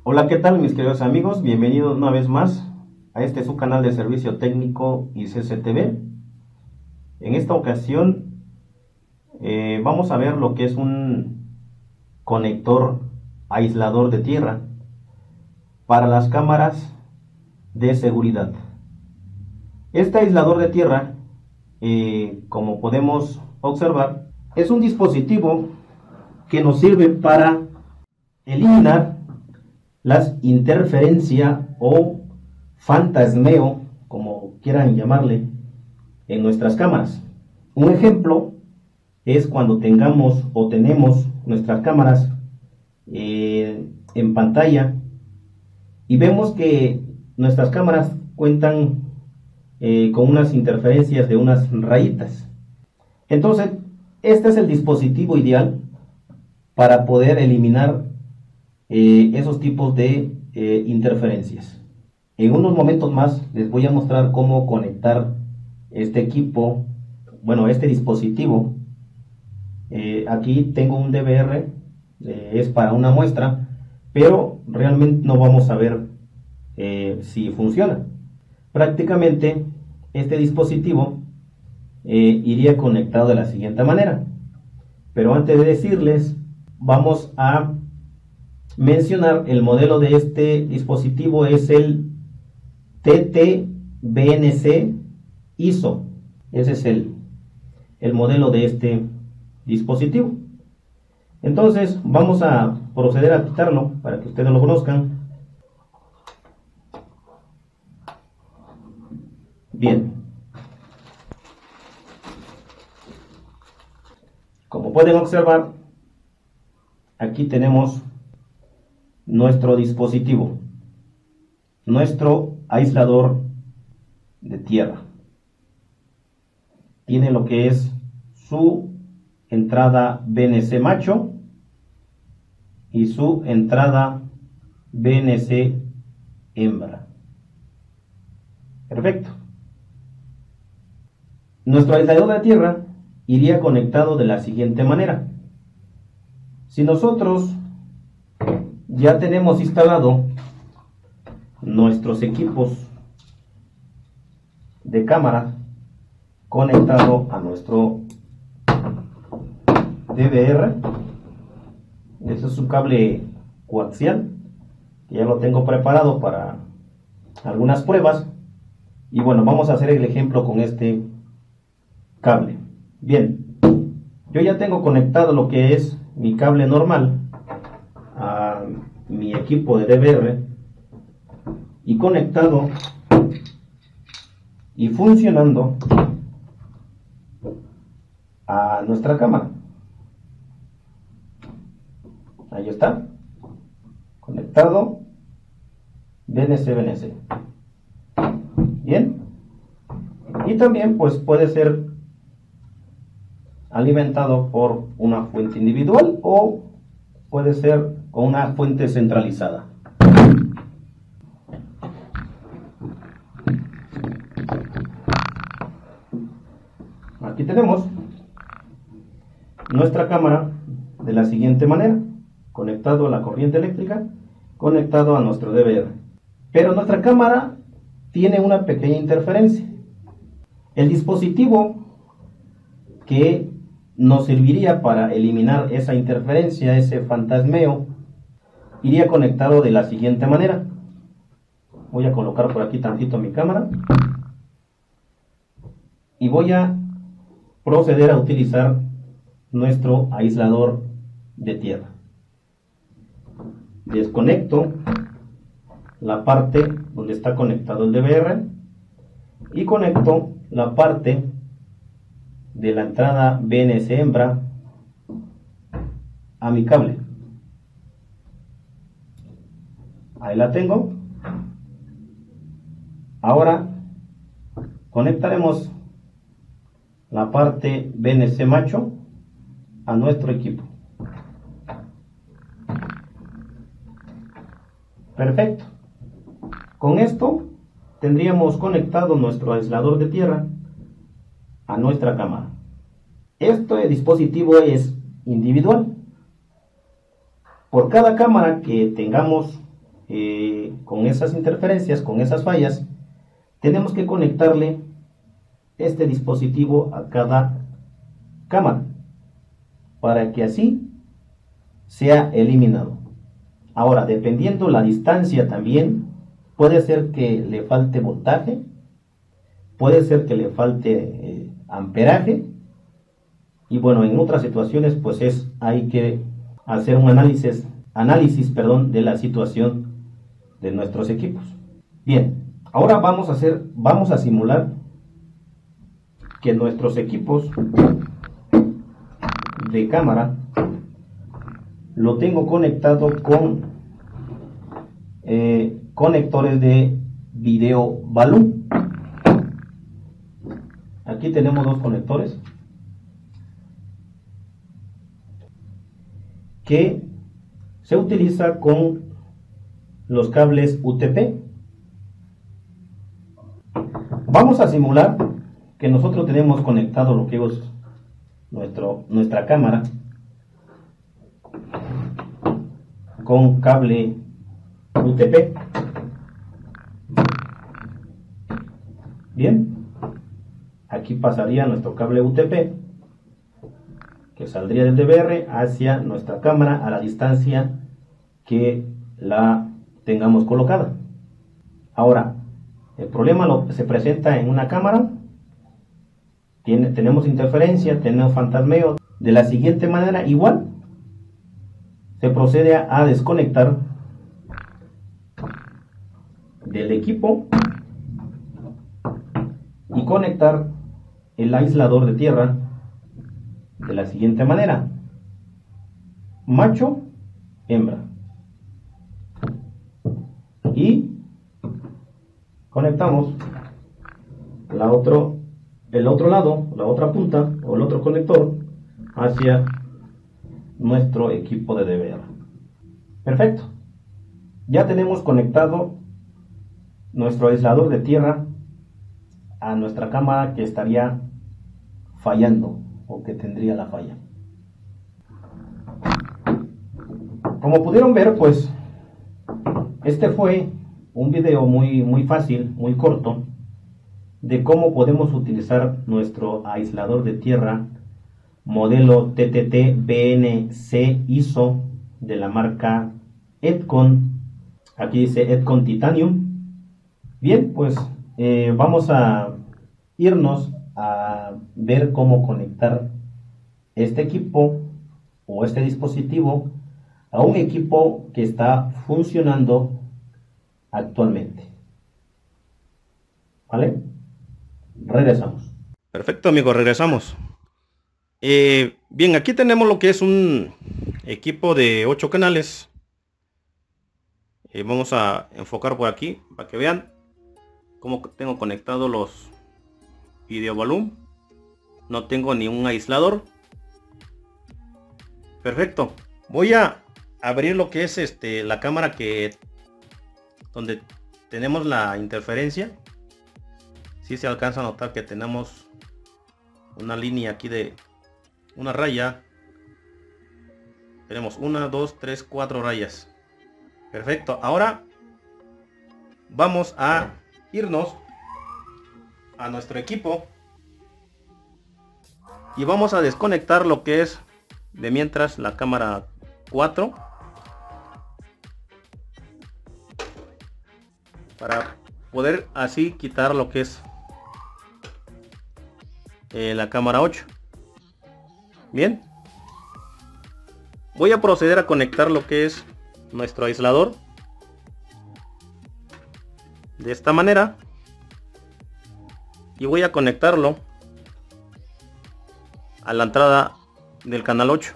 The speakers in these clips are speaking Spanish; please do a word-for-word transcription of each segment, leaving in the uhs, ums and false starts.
Hola, ¿qué tal mis queridos amigos? Bienvenidos una vez más a este su canal de servicio técnico I C C T V. En esta ocasión eh, vamos a ver lo que es un conector aislador de tierra para las cámaras de seguridad. Este aislador de tierra, eh, como podemos observar, es un dispositivo que nos sirve para eliminar las interferencias o fantasmeo, como quieran llamarle, en nuestras cámaras. Un ejemplo es cuando tengamos o tenemos nuestras cámaras eh, en pantalla y vemos que nuestras cámaras cuentan eh, con unas interferencias de unas rayitas. Entonces, este es el dispositivo ideal para poder eliminar eh, esos tipos de eh, interferencias. En unos momentos más les voy a mostrar cómo conectar este equipo, bueno, este dispositivo. Eh, aquí tengo un D V R, eh, es para una muestra, pero realmente no vamos a ver eh, si funciona. Prácticamente este dispositivo eh, iría conectado de la siguiente manera. Pero antes de decirles, vamos a mencionar el modelo de este dispositivo. Es el T T B N C I S O. Ese es el, el modelo de este dispositivo. Entonces vamos a proceder a quitarlo para que ustedes lo conozcan. Bien, como pueden observar, aquí tenemos nuestro dispositivo, nuestro aislador de tierra. Tiene lo que es su entrada B N C macho y su entrada B N C hembra. Perfecto. Nuestro aislador de tierra iría conectado de la siguiente manera. Si nosotros ya tenemos instalado nuestros equipos de cámara conectado a nuestro D V R, este es un cable coaxial que ya lo tengo preparado para algunas pruebas, y bueno, vamos a hacer el ejemplo con este cable. Bien, yo ya tengo conectado lo que es mi cable normal a mi equipo de D V R y conectado y funcionando a nuestra cámara. Ahí está, conectado B N C B N C. Bien, y también pues puede ser alimentado por una fuente individual o puede ser con una fuente centralizada. Aquí tenemos nuestra cámara de la siguiente manera, conectado a la corriente eléctrica, conectado a nuestro D V R. Pero nuestra cámara tiene una pequeña interferencia. El dispositivo que nos serviría para eliminar esa interferencia, ese fantasmeo, iría conectado de la siguiente manera. Voy a colocar por aquí tantito mi cámara y voy a proceder a utilizar nuestro aislador de tierra. Desconecto la parte donde está conectado el D V R y conecto la parte de la entrada B N C hembra a mi cable. Ahí la tengo. Ahora conectaremos la parte B N C macho a nuestro equipo. Perfecto. Con esto tendríamos conectado nuestro aislador de tierra a nuestra cámara. Este dispositivo es individual. Por cada cámara que tengamos eh, con esas interferencias, con esas fallas, tenemos que conectarle este dispositivo a cada cámara para que así sea eliminado. Ahora, dependiendo la distancia también, puede ser que le falte voltaje, puede ser que le falte eh, amperaje, y bueno, en otras situaciones pues es, hay que hacer un análisis, análisis perdón, de la situación de nuestros equipos. Bien, ahora vamos a hacer, vamos a simular que nuestros equipos de cámara lo tengo conectado con eh, conectores de video balloon. Aquí tenemos dos conectores que se utiliza con los cables U T P. Vamos a simular que nosotros tenemos conectado lo que es nuestro, nuestra cámara con cable U T P. Bien, aquí pasaría nuestro cable U T P que saldría del D V R hacia nuestra cámara a la distancia que la tengamos colocada. Ahora, el problema lo, se presenta en una cámara, tiene, tenemos interferencia, tenemos fantasmeo. De la siguiente manera, igual, se procede a, a desconectar del equipo y conectar el aislador de tierra de la siguiente manera: macho, hembra, y conectamos la otro, el otro lado, la otra punta o el otro conector hacia nuestro equipo de D V R. Perfecto, ya tenemos conectado nuestro aislador de tierra a nuestra cámara que estaría fallando o que tendría la falla. Como pudieron ver, pues este fue un video muy muy fácil, muy corto, de cómo podemos utilizar nuestro aislador de tierra modelo T T T B N C I S O de la marca Edcon. Aquí dice Edcon Titanium. Bien, pues eh, vamos a irnos a ver cómo conectar este equipo o este dispositivo a un equipo que está funcionando actualmente. ¿Vale? Regresamos. Perfecto, amigos, regresamos. Eh, bien, aquí tenemos lo que es un equipo de ocho canales. Eh, vamos a enfocar por aquí para que vean cómo tengo conectado los video volumen. No tengo ni un aislador. Perfecto. Voy a abrir lo que es este la cámara que donde tenemos la interferencia. Si se alcanza a notar que tenemos una línea aquí de una raya. Tenemos una, dos, tres, cuatro rayas. Perfecto. Ahora vamos a irnos a nuestro equipo y vamos a desconectar lo que es de mientras la cámara cuatro para poder así quitar lo que es eh, la cámara ocho. Bien, voy a proceder a conectar lo que es nuestro aislador de esta manera y voy a conectarlo a la entrada del canal ocho.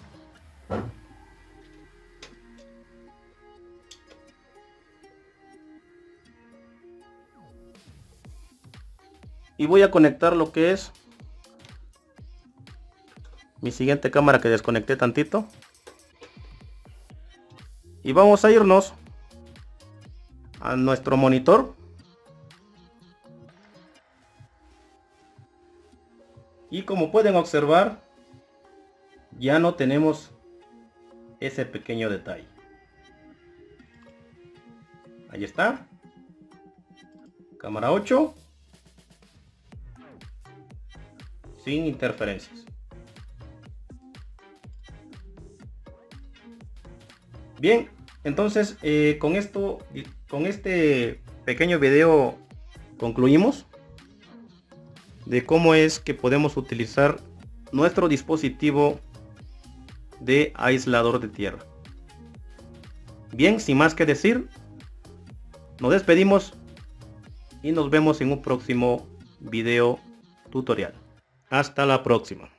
Y voy a conectar lo que es mi siguiente cámara que desconecté tantito. Y vamos a irnos a nuestro monitor. Y como pueden observar, ya no tenemos ese pequeño detalle. Ahí está. Cámara ocho. Sin interferencias. Bien, entonces eh, con esto, con este pequeño video concluimos de cómo es que podemos utilizar nuestro dispositivo de aislador de tierra. Bien, sin más que decir, nos despedimos y nos vemos en un próximo video tutorial. Hasta la próxima.